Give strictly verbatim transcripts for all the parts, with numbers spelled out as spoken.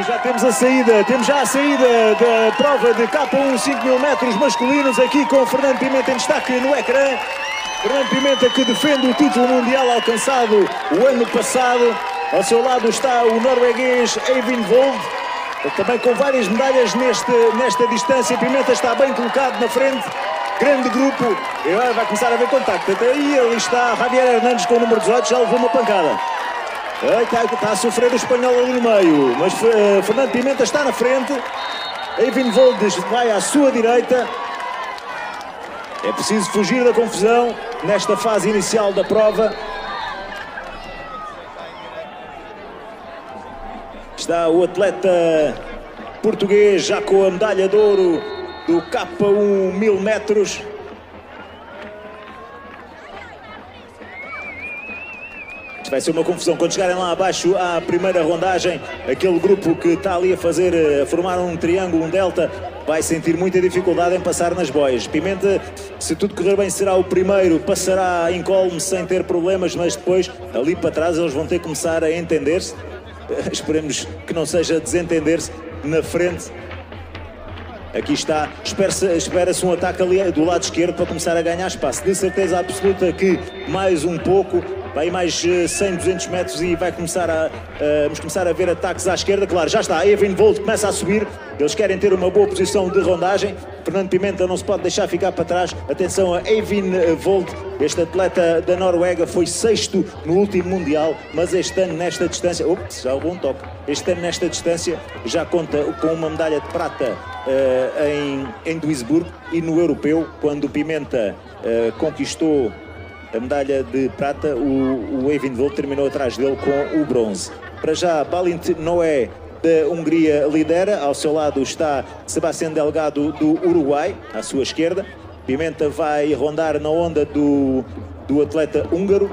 já temos a saída, temos já a saída da prova de K um cinco mil metros masculinos aqui com Fernando Pimenta em destaque no ecrã. Fernando Pimenta que defende o título mundial alcançado o ano passado. Ao seu lado está o norueguês Eivind Vold, também com várias medalhas neste, nesta distância. Pimenta está bem colocado na frente. Grande grupo, e agora vai começar a haver contacto. Até aí ali está Javier Hernandes com o número dezoito, já levou uma pancada. Está, está a sofrer o espanhol ali no meio, mas uh, Fernando Pimenta está na frente. Eivind Vold vai à sua direita. É preciso fugir da confusão nesta fase inicial da prova. Está o atleta português já com a medalha de ouro do K um mil metros. Isto vai ser uma confusão. Quando chegarem lá abaixo à primeira rondagem, aquele grupo que está ali a fazer, a formar um triângulo, um delta, vai sentir muita dificuldade em passar nas boias. Pimenta, se tudo correr bem, será o primeiro, passará incólume sem ter problemas, mas depois, ali para trás, eles vão ter que começar a entender-se. Esperemos que não seja desentender-se na frente. Aqui está, espera-se espera-se um ataque ali do lado esquerdo para começar a ganhar espaço. De certeza absoluta que mais um pouco, vai mais cem, duzentos metros e vai começar a, uh, vamos começar a ver ataques à esquerda. Claro, já está, Eivind Vold começa a subir. Eles querem ter uma boa posição de rondagem. Fernando Pimenta não se pode deixar ficar para trás. Atenção a Eivind Vold, este atleta da Noruega, foi sexto no último Mundial, mas este ano nesta distância, ops, já houve um toque, este ano nesta distância já conta com uma medalha de prata uh, em, em Duisburg, e no Europeu, quando o Pimenta uh, conquistou a medalha de prata, o, o Eivind Vold terminou atrás dele com o bronze. Para já, Balint Noé da Hungria lidera, ao seu lado está Sebastián Delgado do Uruguai, à sua esquerda. Pimenta vai rondar na onda do, do atleta húngaro.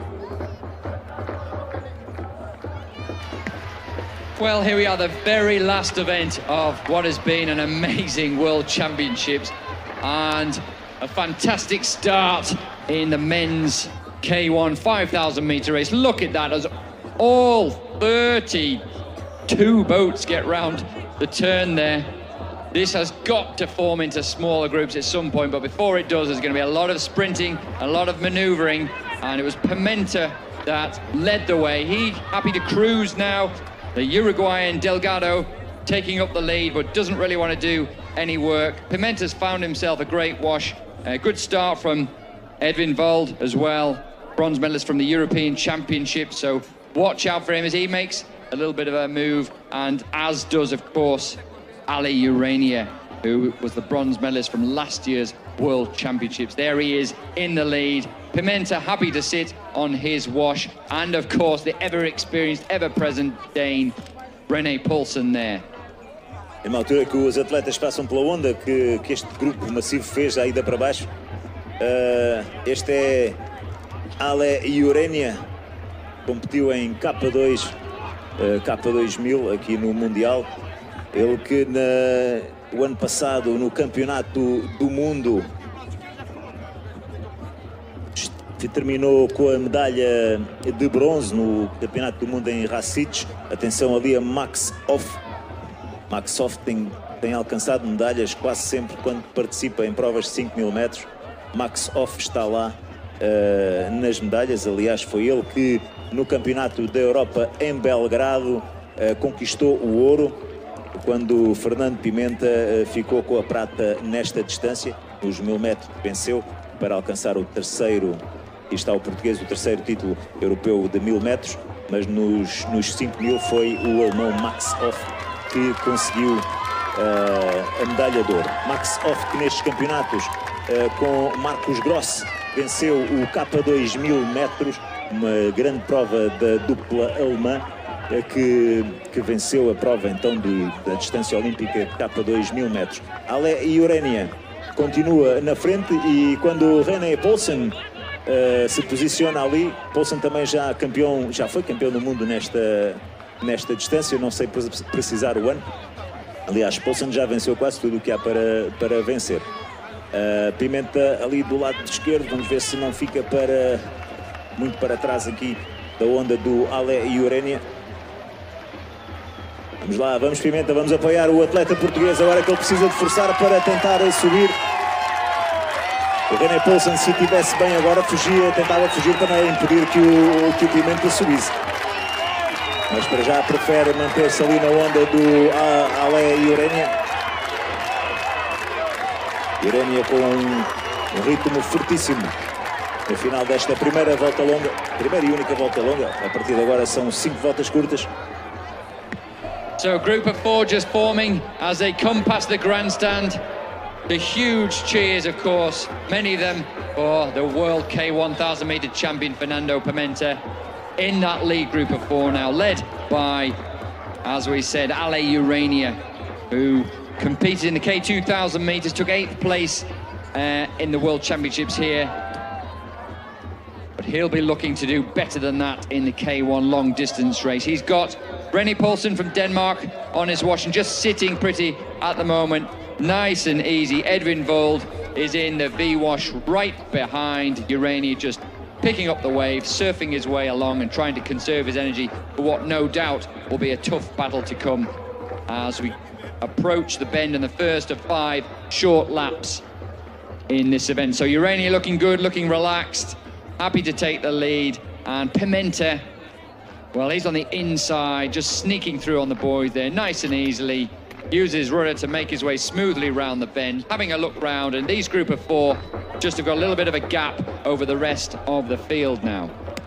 Well, here we are, the very last event of what has been an amazing World Championships, and a fantastic start in the men's K one five thousand meter race. Look at that, as all thirty-two boats get round the turn there. This has got to form into smaller groups at some point, but before it does, there's going to be a lot of sprinting, a lot of manoeuvring, and it was Pimenta that led the way. He happy to cruise now. The Uruguayan Delgado taking up the lead, but doesn't really want to do any work. Pimenta's found himself a great wash. A good start from Eivind Vold as well, bronze medalist from the European Championship, so watch out for him as he makes a little bit of a move, and as does, of course, Ali Urania, who was the bronze medalist from last year's World Championships. There he is in the lead. Pimenta happy to sit on his wash, and of course the ever-experienced, ever-present Dane, René Paulsen there. É uma altura que os atletas passam pela onda que, que este grupo massivo fez a ida para baixo. Uh, este é Ale Urania, competiu em K dois, uh, K dois mil aqui no Mundial. Ele que na, o ano passado no Campeonato do Mundo terminou com a medalha de bronze no Campeonato do Mundo em Racic. Atenção ali a Max Hoff. Max Hoff tem, tem alcançado medalhas quase sempre quando participa em provas de cinco mil metros. Max Hoff está lá uh, nas medalhas. Aliás, foi ele que no Campeonato da Europa em Belgrado uh, conquistou o ouro, quando Fernando Pimenta uh, ficou com a prata nesta distância. Os mil metros venceu para alcançar o terceiro, e está o português, o terceiro título europeu de mil metros, mas nos, nos cinco mil foi o alemão Max Hoff que conseguiu uh, a medalha de ouro. Max Hoff que nestes campeonatos uh, com Marcus Gross venceu o K dois mil metros, uma grande prova da dupla alemã uh, que, que venceu a prova então de, da distância olímpica K dois mil metros. Ale Urania continua na frente, e quando René Paulsen uh, se posiciona ali, Paulsen também já campeão, já foi campeão do mundo nesta nesta distância, não sei precisar o ano. Aliás, Paulsen já venceu quase tudo o que há para, para vencer. Uh, Pimenta ali do lado esquerdo, vamos ver se não fica para, muito para trás aqui da onda do Ale Urania. Vamos lá, vamos Pimenta, vamos apoiar o atleta português agora que ele precisa de forçar para tentar subir. O René Paulsen, se estivesse bem agora, fugia, tentava fugir também, impedir que o, que o Pimenta subisse. Mas para já prefere manter-se ali na onda do Ale Ureña. Ureña com um, um ritmo fortíssimo no final desta primeira volta longa, primeira e única volta longa. A partir de agora são cinco voltas curtas. So a group of four just forming as they come past the grandstand. The huge cheers, of course, many of them for the world K one thousand meter champion Fernando Pimenta in that lead group of four now, led by, as we said, Ale Ureña, who competed in the K two thousand meters, took eighth place uh, in the World Championships here. But he'll be looking to do better than that in the K one long distance race. He's got René Paulsen from Denmark on his watch and just sitting pretty at the moment. Nice and easy. Edwin Vold is in the V-wash right behind Ureña, just picking up the wave, surfing his way along and trying to conserve his energy for what no doubt will be a tough battle to come as we approach the bend in the first of five short laps in this event. So Ureña looking good, looking relaxed, happy to take the lead, and Pimenta, well, he's on the inside, just sneaking through on the boys there, nice and easily. Uses his rudder to make his way smoothly round the bend, having a look round, and these group of four just have got a little bit of a gap over the rest of the field now.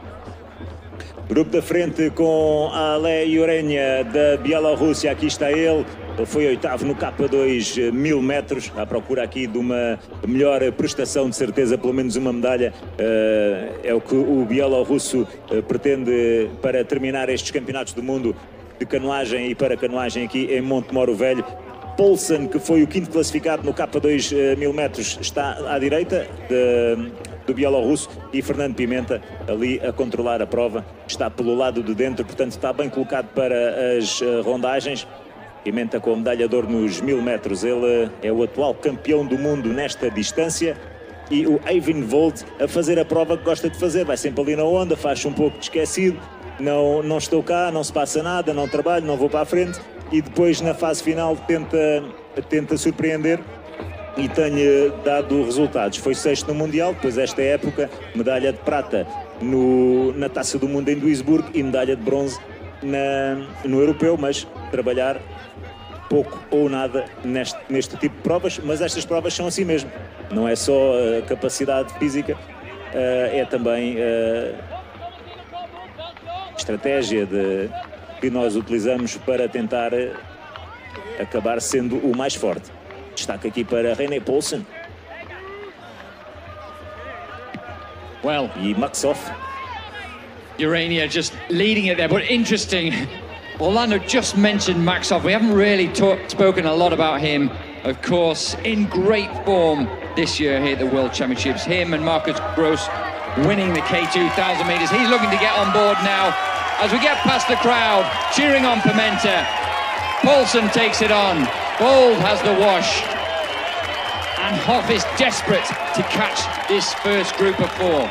Grupo da frente com Ale Ureña da Bielorrússia, aqui está ele. Ele foi oitavo no K dois mil metros, à procura aqui de uma melhor prestação, de certeza, pelo menos uma medalha. É o que o bielorrusso pretende para terminar estes campeonatos do mundo de canoagem e para canoagem aqui em Montemoro Velho. Paulsen, que foi o quinto classificado no K dois mil metros, está à direita de, do bielorrusso, e Fernando Pimenta ali a controlar a prova, está pelo lado de dentro, portanto está bem colocado para as rondagens. Pimenta com a medalha de ouro nos mil metros, ele é o atual campeão do mundo nesta distância, e o Edwin Vold a fazer a prova que gosta de fazer, vai sempre ali na onda, faz um pouco de esquecido. Não, não estou cá, não se passa nada, não trabalho, não vou para a frente, e depois na fase final tenta, tenta surpreender e tem dado resultados. Foi sexto no Mundial, depois esta época medalha de prata no, na Taça do Mundo em Duisburgo e medalha de bronze na, no Europeu, mas trabalhar pouco ou nada neste, neste tipo de provas, mas estas provas são assim mesmo. Não é só a capacidade física, é também a estratégia de, que nós utilizamos para tentar acabar sendo o mais forte. Destaque aqui para René Paulsen. Well, e Maxov. Ureña just leading it there, but interesting. Orlando just mentioned Maxov. We haven't really talk, spoken a lot about him. Of course, in great form this year here at the World Championships. Him and Marcus Gross winning the K two thousand meters. He's looking to get on board now. As we get past the crowd, cheering on Pimenta. Paulsen takes it on. Bold has the wash. And Hoff is desperate to catch this first group of four.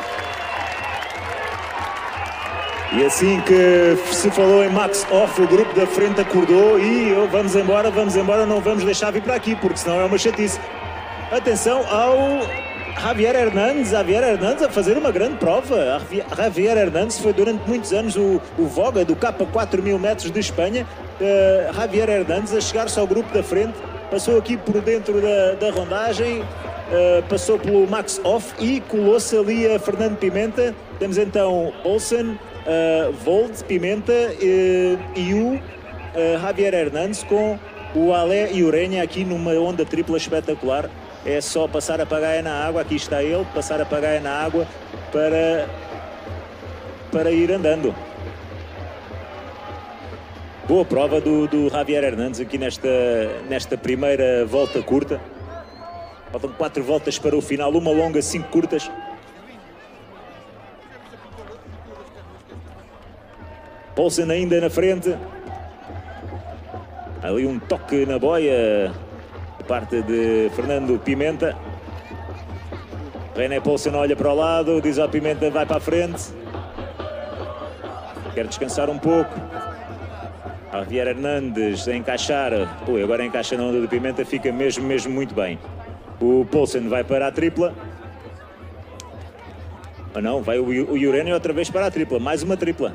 E assim que se falou em Max Hoff, o grupo da frente acordou e oh, vamos embora, vamos embora, não vamos deixar vir para aqui, porque senão é uma chatice. Atenção ao Javier Hernández, Javier Hernández a fazer uma grande prova. Javier Hernández foi durante muitos anos o, o voga do K quatro mil metros de Espanha. Uh, Javier Hernández a chegar-se ao grupo da frente, passou aqui por dentro da, da rondagem, uh, passou pelo Max Hoff e colou-se ali a Fernando Pimenta. Temos então Paulsen, uh, Vold, Pimenta uh, e o uh, Javier Hernández com o Ale Ureña aqui numa onda tripla espetacular. É só passar a pagaia na água, aqui está ele, passar a pagaia na água para, para ir andando. Boa prova do, do Javier Hernández aqui nesta, nesta primeira volta curta. Faltam quatro voltas para o final, uma longa, cinco curtas. Paulsen ainda na frente. Ali um toque na boia. Parte de Fernando Pimenta. René Paulsen olha para o lado, diz ao Pimenta vai para a frente. Quer descansar um pouco. Javier Hernandes a encaixar. Ui, agora encaixa na onda do Pimenta, fica mesmo, mesmo muito bem. O Poulsen vai para a tripla. Ah não, vai o, o Jurenje outra vez para a tripla, mais uma tripla.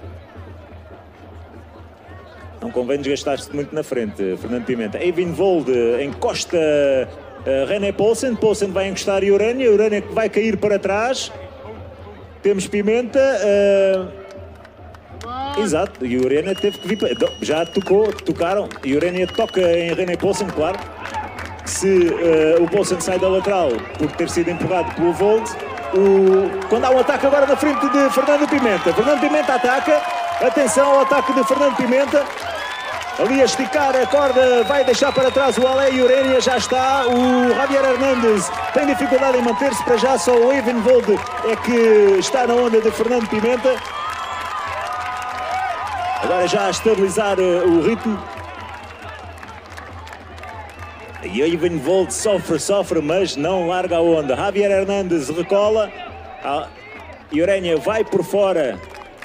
Não convém desgastar-se muito na frente, Fernando Pimenta. Evenvold encosta uh, René Poulsen, Poulsen vai encostar Jurenje, Jurenje vai cair para trás. Temos Pimenta. Uh... Exato, Jurenje teve que vir para... Já tocou, tocaram. Jurenje toca em René Poulsen, claro. Se uh, o Poulsen sai da lateral por ter sido empurrado pelo Vold, o... quando há um ataque agora na frente de Fernando Pimenta. Fernando Pimenta ataca. Atenção ao ataque de Fernando Pimenta. Ali a esticar a corda, vai deixar para trás o Ale Jurenje, já está. O Javier Hernandes tem dificuldade em manter-se para já, só o Evenvold é que está na onda de Fernando Pimenta. Agora já a estabilizar o ritmo. E Evenvold sofre, sofre, mas não larga a onda. Javier Hernandes recola. Jurenje vai por fora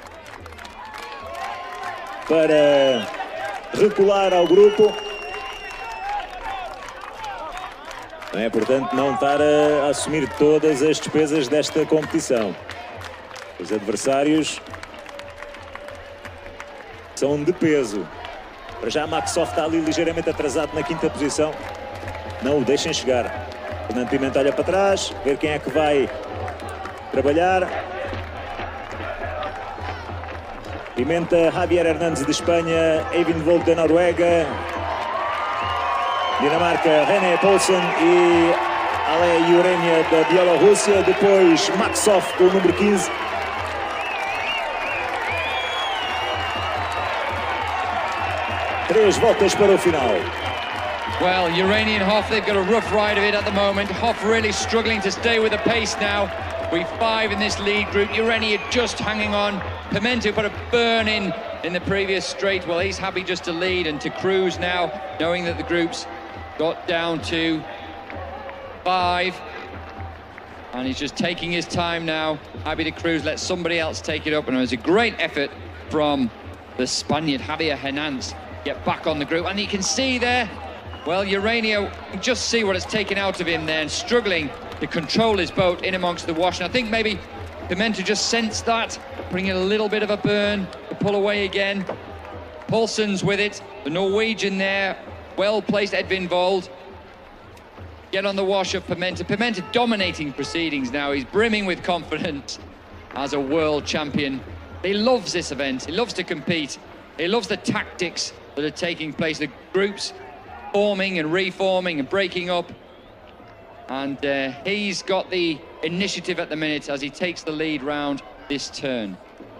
para recular ao grupo. É, portanto, não estar a assumir todas as despesas desta competição. Os adversários são de peso. Para já, Maxoff está ali ligeiramente atrasado na quinta posição. Não o deixem chegar. Fernando Pimenta olha para trás, ver quem é que vai trabalhar. Pimenta, Javier Hernandes de Espanha, Evenvold da Noruega, Dinamarca, René Poulsen e Ale Jurenje da Bielorrússia. Depois Maxoff com o número quinze. Três voltas para o final. Well, Jurenje and Hoff, they've got a rough ride of it at the moment. Hoff really struggling to stay with the pace now. We've five in this lead group. Jurenje just hanging on. Pimenta put a burn in in the previous straight. Well, he's happy just to lead and to cruise now, knowing that the group's got down to five. And he's just taking his time now. Happy to cruise, let somebody else take it up. And it was a great effort from the Spaniard, Javier Hernandes, get back on the group. And you can see there, well, Jurenje, just see what it's taken out of him there, and struggling to control his boat in amongst the wash. And I think maybe Pimenta just sensed that, bringing a little bit of a burn to pull away again. Poulsen's with it, the Norwegian there, well-placed Evenvold. Get on the wash of Pimenta. Pimenta dominating proceedings now. He's brimming with confidence as a world champion. He loves this event. He loves to compete. He loves the tactics that are taking place. The groups forming and reforming and breaking up. And uh, he's got the initiative at the minute as he takes the lead round this turn.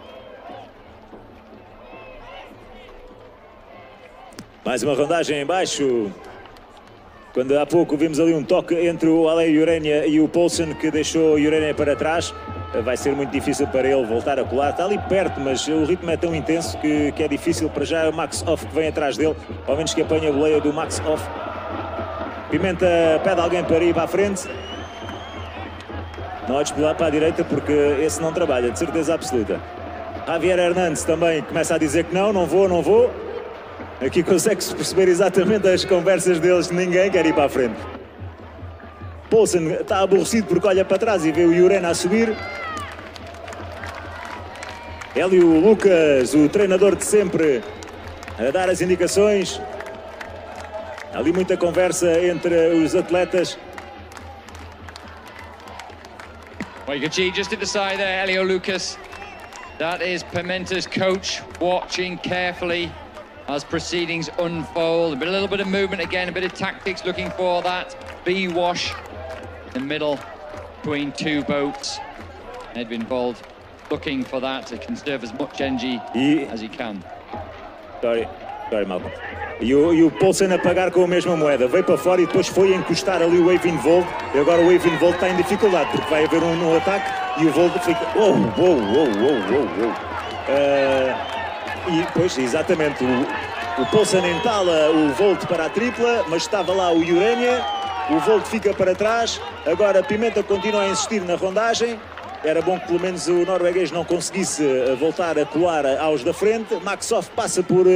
Mais uma rondagem em baixo. Quando há pouco vimos ali um toque entre o Ale Jurenje e o Poulsen, que deixou o Jurenje para trás. Vai ser muito difícil para ele voltar a colar. Está ali perto, mas o ritmo é tão intenso que, que é difícil. Para já é o Max Hoff que vem atrás dele, ao menos que apanhe a boleia do Max Hoff. Pimenta pede alguém para ir para a frente. Não há de explorar para a direita porque esse não trabalha, de certeza absoluta. Javier Hernandes também começa a dizer que não, não vou, não vou. Aqui consegue-se perceber exatamente as conversas deles, ninguém quer ir para a frente. Poulsen está aborrecido porque olha para trás e vê o Jurenje a subir. Hélio Lucas, o treinador de sempre, a dar as indicações. Ali muita conversa entre os atletas. Well, you can see just to the side there, Hélio Lucas. That is Pimenta's coach, watching carefully as proceedings unfold. A, bit, a little bit of movement again, a bit of tactics, looking for that B-wash in the middle between two boats. Evenvold looking for that to conserve as much energy e... as he can. Sorry, sorry, Malcolm. E o, e o Poulsen a pagar com a mesma moeda. Veio para fora e depois foi encostar ali o Evenvold. E agora o Evenvold está em dificuldade, porque vai haver um, um ataque e o Vold fica... Oh, oh, oh, oh, oh, oh. Uh... E, pois, exatamente, o, o Poulsen entala o Vold para a tripla, mas estava lá o Jurenje, o Vold fica para trás, agora Pimenta continua a insistir na rondagem, era bom que pelo menos o norueguês não conseguisse voltar a colar aos da frente. Maxoff passa por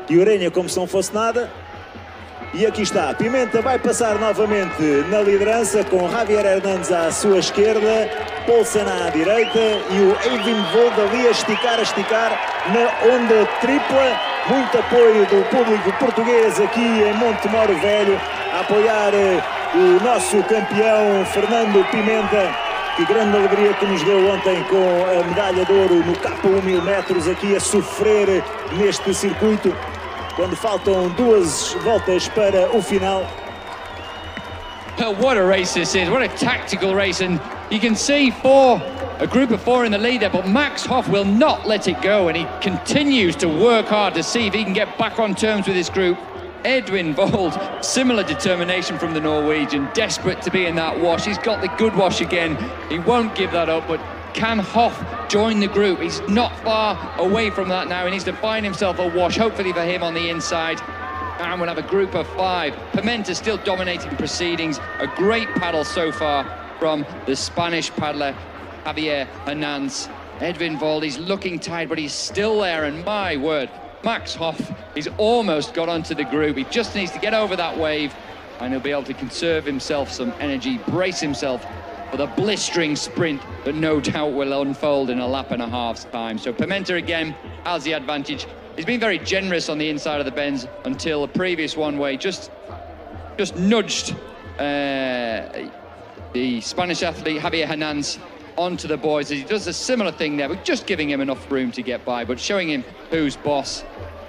e Urenha como se não fosse nada. E aqui está, Pimenta vai passar novamente na liderança com Javier Hernández à sua esquerda, Poulsen à direita e o Eivind Vold ali a esticar, a esticar na onda tripla. Muito apoio do público português aqui em Montemoro Velho a apoiar o nosso campeão Fernando Pimenta. Que grande alegria que nos deu ontem com a medalha de ouro no K um mil metros aqui a sofrer neste circuito. Quando faltam duas voltas para o final. Oh, what a race this is, what a tactical race, and you can see four, a group of four in the lead there, but Max Hoff will not let it go, and he continues to work hard to see if he can get back on terms with this group. Edwin Vold, similar determination from the Norwegian, desperate to be in that wash. He's got the good wash again, he won't give that up, but can Hoff join the group? He's not far away from that now. He needs to find himself a wash, hopefully for him on the inside. And we'll have a group of five. Pimenta still dominating proceedings. A great paddle so far from the Spanish paddler, Javier Hernández. Edwin Vold, he's looking tired, but he's still there. And my word, Max Hoff, he's almost got onto the group. He just needs to get over that wave, and he'll be able to conserve himself some energy, brace himself for the blistering sprint that no doubt will unfold in a lap and a half's time. So Pimenta again has the advantage. He's been very generous on the inside of the bends until the previous one where he just, just nudged uh, the Spanish athlete Javier Hernández onto the boys. He does a similar thing there, but just giving him enough room to get by, but showing him who's boss.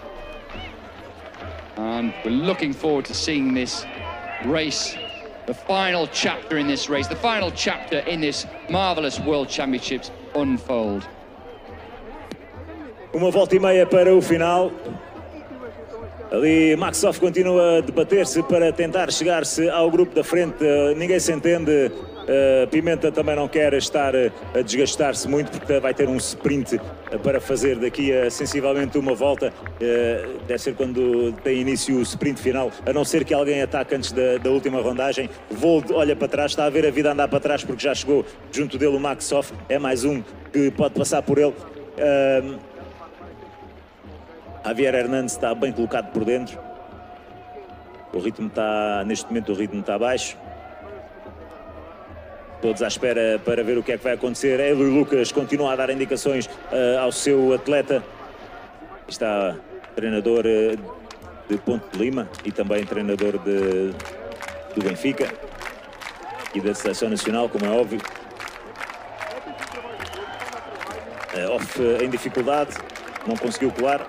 And we're looking forward to seeing this race, the final chapter in this race, the final chapter in this marvellous World Championships unfold. Uma volta e meia para o final. Ali Max Hoff continua a debater-se para tentar chegar-se ao grupo da frente. Ninguém se entende. Uh, Pimenta também não quer estar a desgastar-se muito porque vai ter um sprint para fazer daqui a sensivelmente uma volta. Uh, deve ser quando tem início o sprint final, a não ser que alguém ataque antes da, da última rondagem. Vold olha para trás, está a ver a vida andar para trás porque já chegou junto dele o Max Hoff. É mais um que pode passar por ele. Uh, Javier Hernández está bem colocado por dentro. O ritmo está, neste momento o ritmo está baixo. Todos à espera para ver o que é que vai acontecer. Hélio Lucas continua a dar indicações uh, ao seu atleta. Está treinador uh, de Ponte de Lima e também treinador de, do Benfica e da Seleção Nacional, como é óbvio. Uh, Hoff uh, em dificuldade, não conseguiu colar.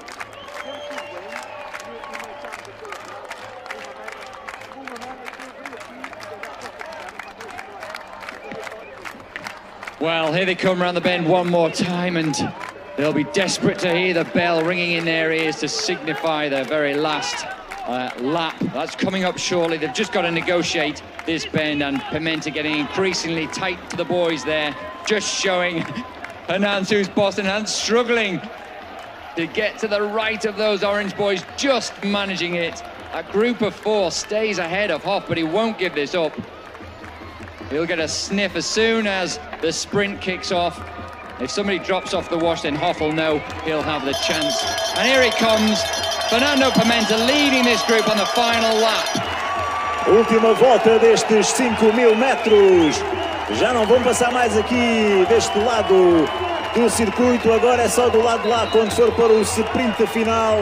Well, here they come around the bend one more time, and they'll be desperate to hear the bell ringing in their ears to signify their very last uh, lap. That's coming up shortly. They've just got to negotiate this bend, and Pimenta getting increasingly tight to the boys there, just showing Hernández who's boss, and Hernández struggling to get to the right of those orange boys, just managing it. A group of four stays ahead of Hoff, but he won't give this up. He'll get a sniff as soon as the sprint kicks off. If somebody drops off the wash, then Hoff will know he'll have the chance. And here he comes, Fernando Pimenta leading this group on the final lap. Última volta destes cinco mil metros. Já não vão passar mais aqui deste lado do circuito. Agora é só do lado de lá quando for para o sprint final.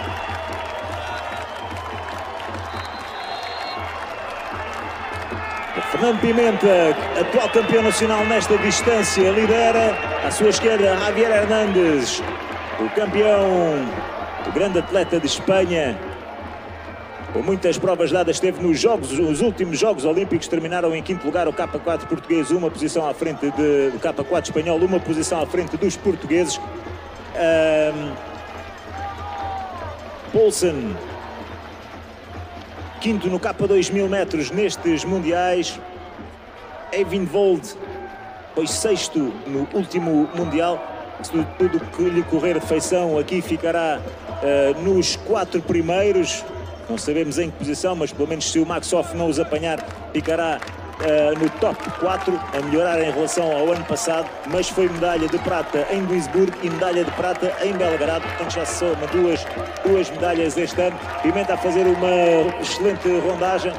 Fernando Pimenta, atual campeão nacional nesta distância, lidera. À sua esquerda, Javier Hernández, o campeão, o grande atleta de Espanha. Com muitas provas dadas, esteve nos jogos, os últimos Jogos Olímpicos, terminaram em quinto lugar o K quatro português, uma posição à frente de, do K quatro espanhol, uma posição à frente dos portugueses. Um, Poulsen, quinto no K dois mil metros nestes mundiais. Eivind Vold foi sexto no último mundial. Se tudo que lhe correr de feição, aqui ficará uh, nos quatro primeiros. Não sabemos em que posição, mas pelo menos se o Max Hoff não os apanhar, ficará uh, no top quatro, a melhorar em relação ao ano passado, mas foi medalha de prata em Duisburg e medalha de prata em Belgrado, portanto já se soma duas, duas medalhas este ano. Pimenta a fazer uma excelente rondagem.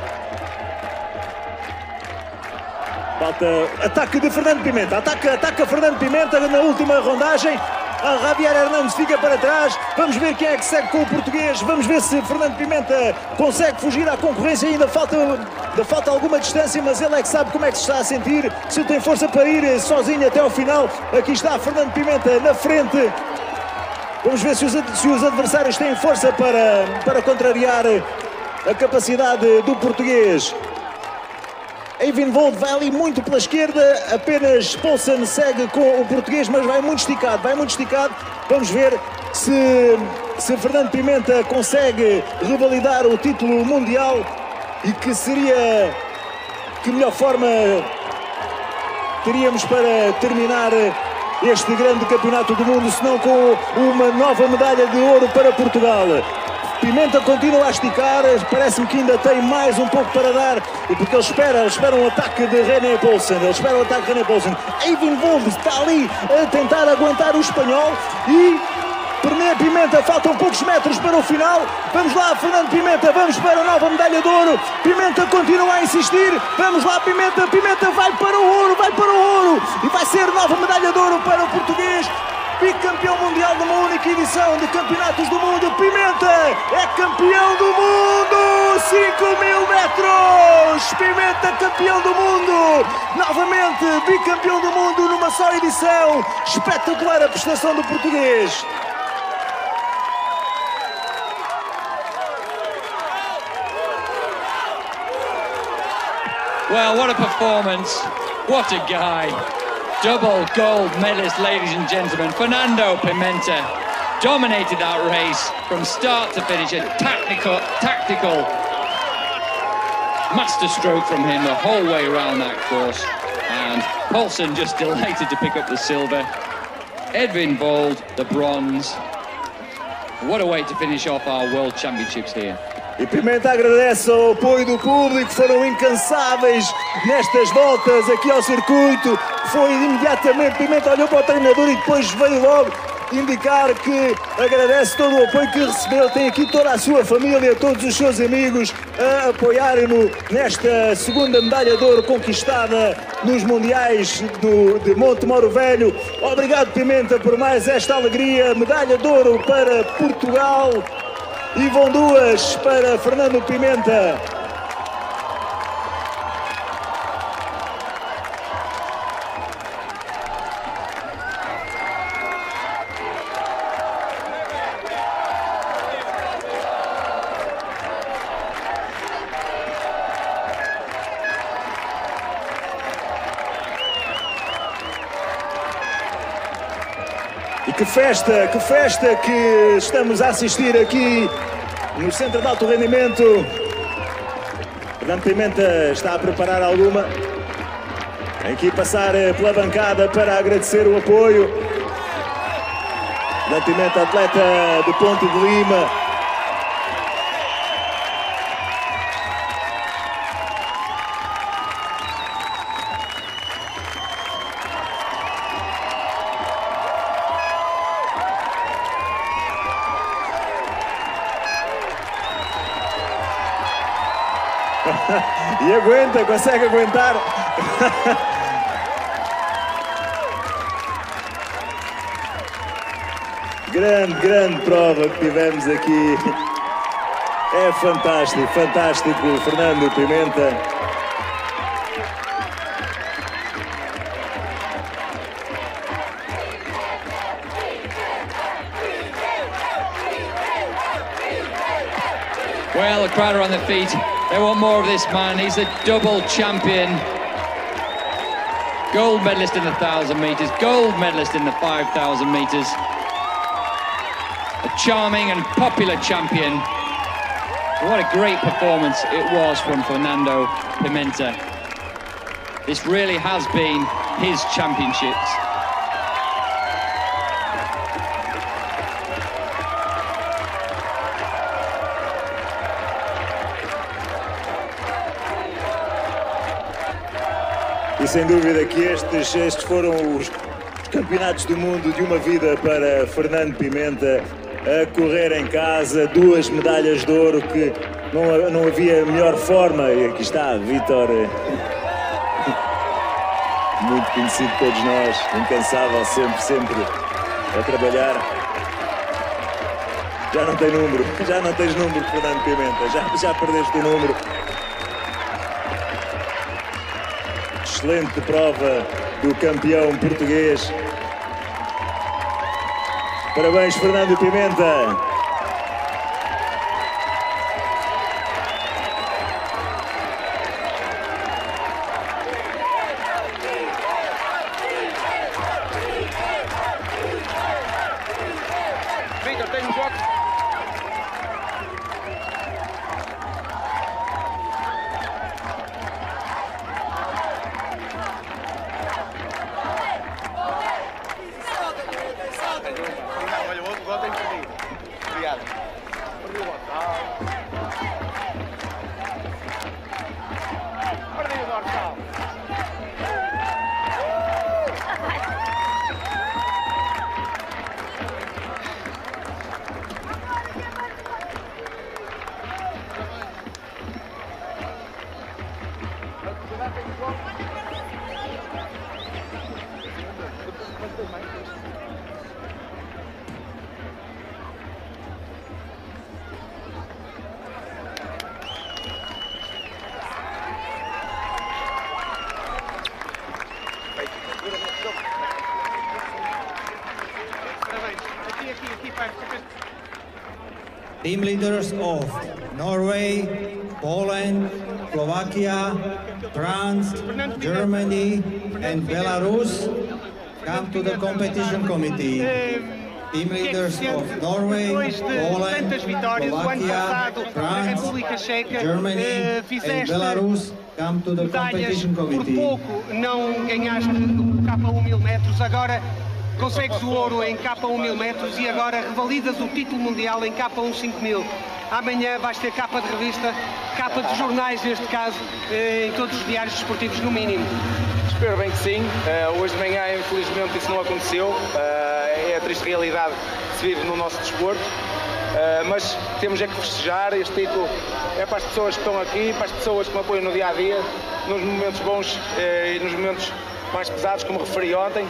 Falta ataque de Fernando Pimenta, ataca, ataca Fernando Pimenta na última rondagem. A Javier Hernandes fica para trás. Vamos ver quem é que segue com o português. Vamos ver se Fernando Pimenta consegue fugir à concorrência. Ainda falta, ainda falta alguma distância, mas ele é que sabe como é que se está a sentir. Se tem força para ir sozinho até ao final. Aqui está Fernando Pimenta na frente. Vamos ver se os, se os adversários têm força para, para contrariar a capacidade do português. Eyvinvold vai ali muito pela esquerda, apenas Poulsen segue com o português, mas vai muito esticado, vai muito esticado. Vamos ver se, se Fernando Pimenta consegue revalidar o título mundial e que seria, que melhor forma teríamos para terminar este grande campeonato do mundo, senão com uma nova medalha de ouro para Portugal. Pimenta continua a esticar, parece-me que ainda tem mais um pouco para dar, porque ele espera, ele espera um ataque de René Poulsen, ele espera um ataque de René Poulsen. Eyvinvold está ali a tentar aguentar o espanhol e René Pimenta, faltam poucos metros para o final. Vamos lá, Fernando Pimenta, vamos para a nova medalha de ouro. Pimenta continua a insistir, vamos lá, Pimenta, Pimenta vai para o ouro, vai para o ouro e vai ser nova medalha de ouro para o português. Bicampeão mundial de uma única edição de campeonatos do mundo. Pimenta é campeão do mundo! cinco mil metros! Pimenta campeão do mundo! Novamente bicampeão do mundo numa só edição. Espetacular a prestação do português. Well, what a performance. What a guy. Double gold medalist, ladies and gentlemen. Fernando Pimenta dominated that race from start to finish. A tactical, tactical masterstroke from him the whole way around that course. And Poulsen just delighted to pick up the silver. Eyvinvold, the bronze. What a way to finish off our World Championships here. E Pimenta agradece ao apoio do público, foram incansáveis nestas voltas aqui ao circuito. Foi imediatamente, Pimenta olhou para o treinador e depois veio logo indicar que agradece todo o apoio que recebeu. Tem aqui toda a sua família, todos os seus amigos a apoiarem-no nesta segunda medalha de ouro conquistada nos Mundiais do, de Montemoro Velho. Obrigado, Pimenta, por mais esta alegria. Medalha de ouro para Portugal. E vão duas para Fernando Pimenta. E que festa, que festa que estamos a assistir aqui no Centro de Alto Rendimento. Fernando Pimenta está a preparar alguma. Tem que passar pela bancada para agradecer o apoio. Fernando Pimenta, atleta do Ponte de Lima. E aguenta, consegue aguentar. Grande, grande prova que tivemos aqui. É fantástico, fantástico, Fernando Pimenta. Well, the crowd are on their feet. They want more of this man. He's a double champion. Gold medalist in the one thousand metres, gold medalist in the five thousand metres. A charming and popular champion. What a great performance it was from Fernando Pimenta. This really has been his championships. sem dúvida que estes, estes foram os campeonatos do mundo de uma vida para Fernando Pimenta, a correr em casa, duas medalhas de ouro que não, não havia melhor forma. E aqui está, Vítor, muito conhecido por todos nós, incansável, sempre, sempre a trabalhar. Já não tem número, já não tens número, Fernando Pimenta, já, já perdeste o número. Excelente prova do campeão português. Parabéns, Fernando Pimenta. Vítor, tem um voto. Olha, o outro voto tem perdido. Obrigado. Perdi o voto. Perdi o dorsal. Team leaders of Norway, Poland, Slovakia, France, Germany and Belarus come to the competition committee. Team leaders of Norway, Poland, Slovakia, France, Germany and Belarus come to the competition committee. Por pouco não ganhaste o K um mil metros, agora consegues o ouro em K um mil metros e agora revalidas o título mundial em K um cinco mil. Amanhã vais ter capa de revista, capa de jornais neste caso, em todos os diários desportivos no mínimo. Espero bem que sim. Uh, hoje de manhã, infelizmente, isso não aconteceu. Uh, é a triste realidade que se vive no nosso desporto. Uh, mas temos é que festejar. Este título é para as pessoas que estão aqui, para as pessoas que me apoiam no dia-a-dia, nos momentos bons uh, e nos momentos mais pesados, como referi ontem.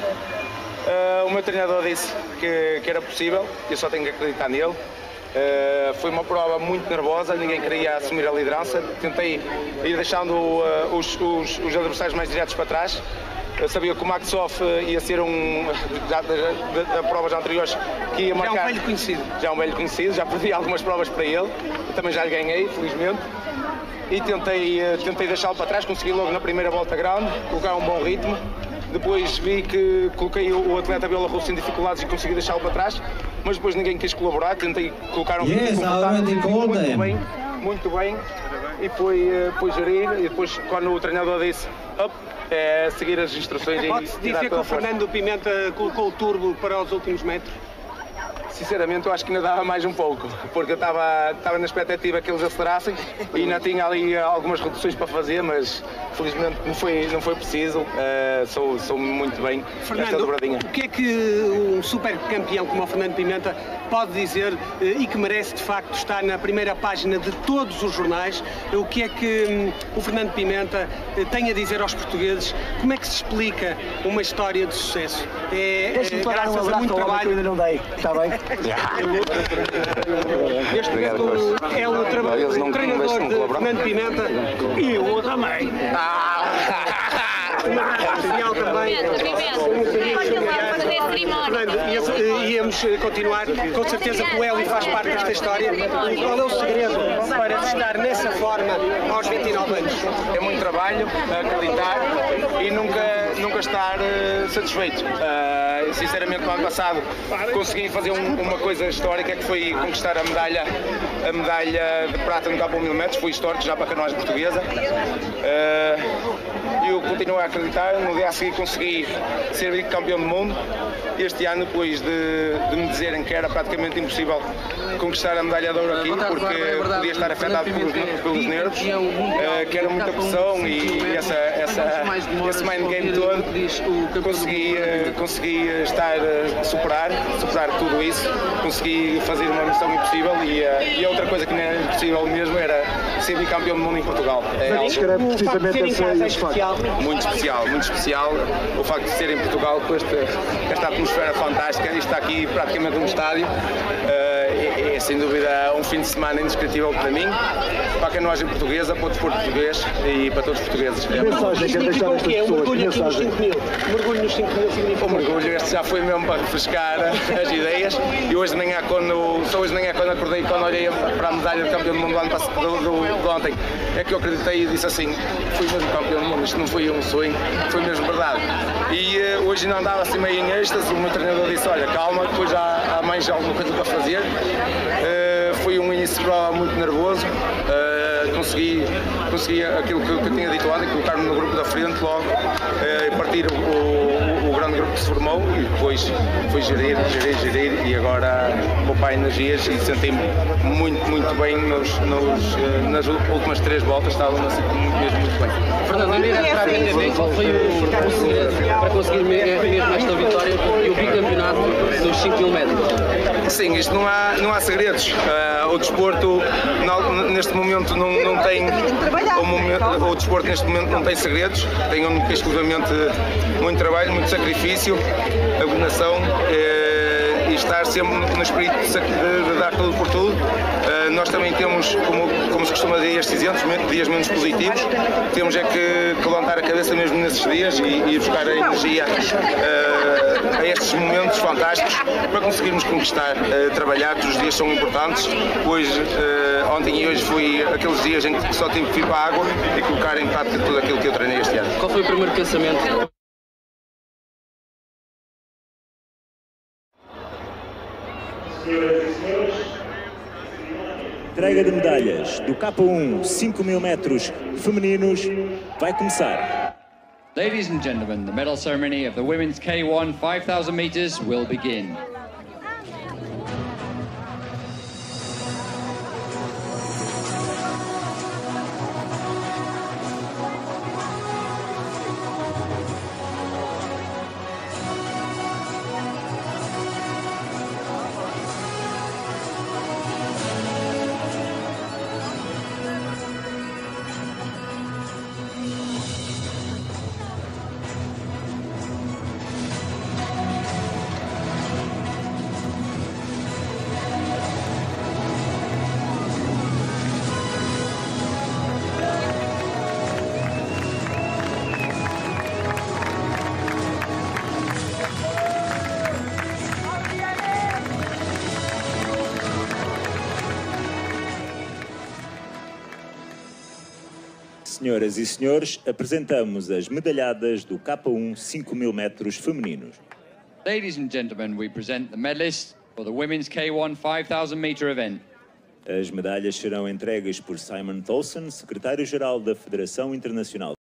Uh, o meu treinador disse que, que era possível, eu só tenho que acreditar nele. Uh, foi uma prova muito nervosa, ninguém queria assumir a liderança. Tentei ir deixando uh, os, os, os adversários mais diretos para trás. Eu sabia que o Maxoff ia ser um, já, da, da prova já anteriores, que ia marcar. Já é um velho conhecido. Já é um velho conhecido, já perdi algumas provas para ele, eu também já lhe ganhei, felizmente. E tentei, uh, tentei deixá-lo para trás, consegui logo na primeira volta grande, colocar um bom ritmo. Depois vi que coloquei o atleta bielorrusso em dificuldades e consegui deixá-lo para trás, mas depois ninguém quis colaborar, tentei colocar um yes, ritmo muito bem, muito bem, e foi, foi gerir, e depois quando o treinador disse, up, é seguir as instruções. Pode-se dizer que o Fernando Pimenta colocou o turbo para os últimos metros? Sinceramente, eu acho que ainda dava mais um pouco, porque eu estava, estava na expectativa que eles acelerassem e ainda tinha ali algumas reduções para fazer, mas felizmente não foi, não foi preciso. Uh, sou, sou muito bem nesta dobradinha. O que é que um super campeão como o Fernando Pimenta pode dizer e que merece de facto estar na primeira página de todos os jornais? O que é que o Fernando Pimenta tem a dizer aos portugueses? Como é que se explica uma história de sucesso? É, é graças a muito trabalho. Ainda não dei, está bem? Este momento é o, traba o treinador de Fernando Pimenta e eu também. Um abraço especial também. Fernando, íamos continuar, com certeza que o Hélio faz parte desta história. Qual é o segredo para estar nessa forma aos vinte e nove anos? É muito trabalho, acreditar e nunca, nunca estar uh, satisfeito. Uh, sinceramente, no ano passado consegui fazer um, uma coisa histórica, que foi conquistar a medalha, a medalha de prata no K um mil metros. Foi histórico já para a canoagem portuguesa. Uh, e eu continuo a acreditar. No dia a seguir consegui ser bicampeão do mundo. Este ano, depois de, de me dizerem que era praticamente impossível conquistar a medalha de ouro aqui, porque podia estar afetado pelos, pelos nervos, uh, que era muita pressão e essa, essa, esse mind game todo, consegui, uh, consegui estar, uh, superar, superar tudo isso, consegui fazer uma missão impossível e, uh, e a outra coisa que não era impossível mesmo era ser bicampeão do mundo em Portugal. É algo especial. Muito especial, muito especial o facto de ser em Portugal com este, esta atmosfera fantástica. Isto está aqui praticamente um estádio. Uh, é, é sem dúvida um fim de semana indescritível para mim, para a canoagem portuguesa, para o desporto português e para todos os portugues. É mensagem que é deixar estas pessoas, mergulho aqui nos cinco mil. Mergulho nos cinco mil significa. O mergulho, este já foi mesmo para refrescar as ideias e hoje de manhã, quando, só hoje de manhã, quando acordei, quando olhei para a medalha de campeão do mundo do ano passado, do, do, de ontem, é que eu acreditei e disse assim, fui mesmo campeão do mundo, isto não foi um sonho, foi mesmo verdade. E uh, hoje não andava assim meio em êxtase, o meu treinador disse, olha, calma, depois há, há mais alguma coisa para fazer. Uh, foi um início de prova muito nervoso, uh, consegui, consegui aquilo que, que eu tinha dito ontem, colocar-me no grupo da frente logo, uh, partir o, o, o grande grupo que se formou e depois fui gerir, gerir, gerir e agora poupar energias e senti-me muito, muito bem nos, nos, uh, nas últimas três voltas, estava mesmo muito bem. Fernando, eu queria para entender qual foi o, o segredo para conseguir mesmo esta vitória e o bicampeonato dos cinco mil metros. Sim, isto não há, não há segredos. Uh, o desporto não, neste momento não, não tem o, momento, o desporto neste momento não tem segredos, tem um, exclusivamente muito trabalho, muito sacrifício, abnegação uh, e estar sempre no espírito de, de, de dar tudo por tudo. Uh, nós também temos, como, como se costuma dizer, estes isentos, dias menos positivos, temos é que, que levantar a cabeça mesmo nesses dias e, e buscar a energia uh, a estes momentos fantásticos para conseguirmos conquistar, uh, trabalhar, todos os dias são importantes. Hoje, uh, ontem e hoje fui aqueles dias em que só tive que ir para a água e colocar em prática tudo aquilo que eu treinei este ano. Qual foi o primeiro pensamento? Entrega de medalhas do K um cinco mil metros femininos vai começar. Ladies and gentlemen, the medal ceremony of the women's K one five thousand meters will begin. Senhoras e senhores, apresentamos as medalhadas do K um cinco mil metros femininos. Ladies and gentlemen, we present the medalists for the women's K one five thousand meter event. As medalhas serão entregues por Simon Tolson, secretário-geral da Federação Internacional